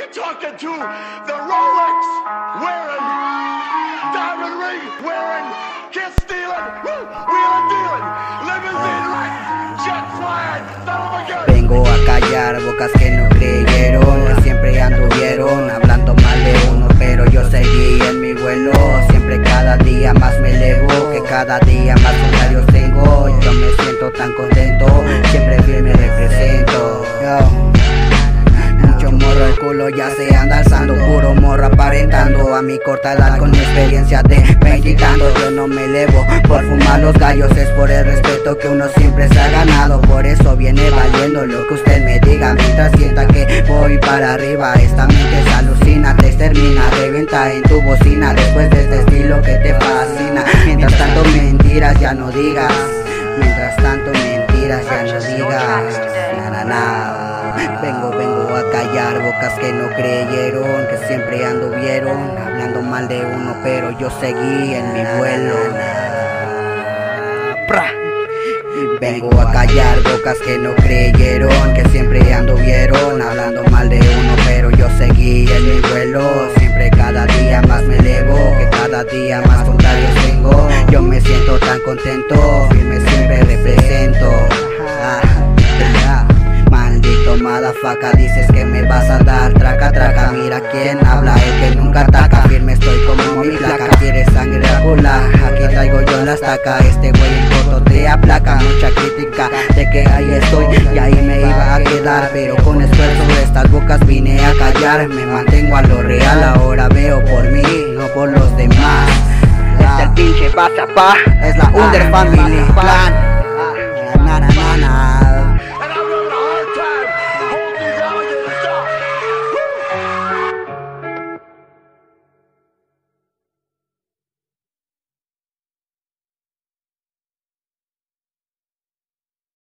You're talking to the Rolex wearing, diamond ring wearing, kiss stealing, wheeling dealing, limousine riding, jet flying, son of a gun. Vengo a callar bocas que no creyeron, que siempre anduvieron hablando mal de uno, pero yo seguí en mi vuelo. Siempre cada día más me elevo, que cada día más contrarios tengo. Yo me siento tan contento, siempre firme represento. Mucho morro el culo ya se anda alzando, puro morro aparentando a mi corta edad con mi experiencia de 20 y tantos. Yo no me elevo por fumar los gallos, es por el respeto que uno siempre se ha ganado. Por eso viene valiendo lo que usted me diga, mientras sienta que voy para arriba. Esta mente se alucina, te extermina, reventa en tu bocina después de este estilo que te fascina. Mientras tanto mentiras ya no digas, mientras tanto mentiras ya no digas. Vengo a callar bocas que no creyeron, que siempre anduvieron hablando mal de uno, pero yo seguí en mi vuelo. Vengo a callar bocas que no creyeron, que siempre anduvieron hablando mal de uno, pero yo seguí en mi vuelo. Siempre cada día más me elevo, que cada día más contrarios tengo. Yo me siento tan contento, firme siempre represento. Maldito madafaca, dices que me vas a dar traca, traca. Mira quién habla, el que nunca ataca. Firme estoy como mi placa, quieres sangre Drácula, aquí traigo yo la estaca. Este güey en corto te aplaca, mucha crítica de que ahí estoy y ahí me iba a quedar, pero con esfuerzo de estas bocas vine a callar. Me mantengo a lo real, ahora veo por mí, no por los demás. Es el pinche Bazapa, es la Under Family Clan.